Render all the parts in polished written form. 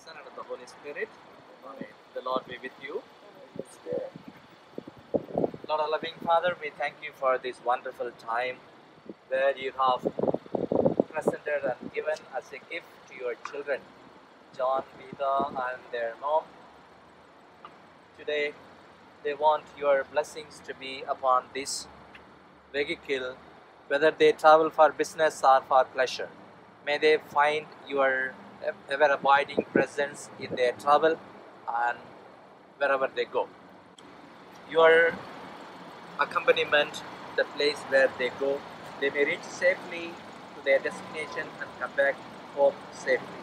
Son, and of the Holy Spirit. Amen. The Lord be with you. Lord, our loving Father, we thank you for this wonderful time where you have presented and given as a gift to your children, John, Vita, and their mom. Today, they want your blessings to be upon this vehicle, whether they travel for business or for pleasure. May they find your ever-abiding presence in their travel and wherever they go. Your accompaniment, the place where they go, they may reach safely to their destination and come back home safely.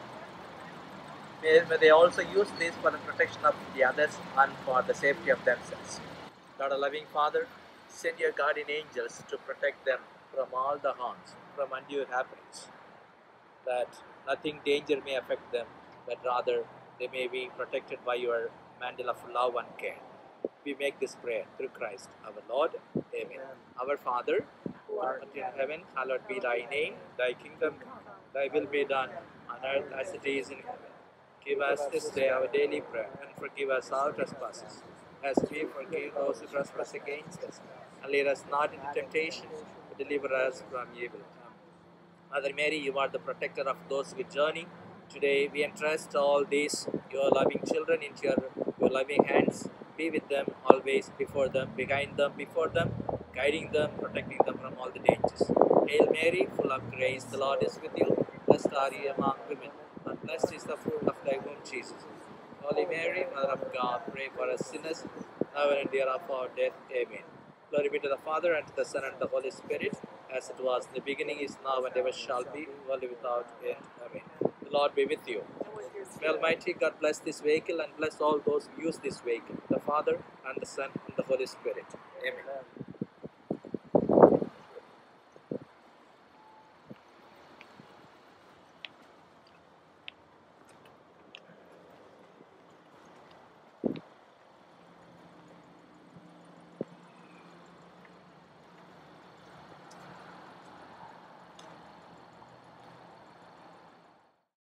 May they also use this for the protection of the others and for the safety of themselves. Lord, our loving Father, send your guardian angels to protect them from all the harms, from undue happenings, that nothing danger may affect them, but rather they may be protected by your mantle of love and care. We make this prayer through Christ our Lord. Amen. Our Father, who art in heaven, hallowed be thy name. Thy kingdom come, thy will be done on earth as it is in heaven. Give us this day our daily bread, and forgive us our trespasses, as we forgive those who trespass against us. And lead us not into temptation, but deliver us from evil. Mother Mary, you are the protector of those who journey. Today we entrust all these, your loving children, into your loving hands. Be with them always, before them, behind them, before them, guiding them, protecting them from all the dangers. Hail Mary, full of grace, the Lord is with you. Blessed are you among women, and blessed is the fruit of thy womb, Jesus. Holy Mary, Mother of God, pray for us sinners, now and in the hour of our death. Amen. Glory be to the Father, and to the Son, and to the Holy Spirit, as it was in the beginning, is now, and ever shall be, world without end. Amen. The Lord be with you. May Almighty God bless this vehicle and bless all those who use this vehicle, the Father, and the Son, and the Holy Spirit. Amen.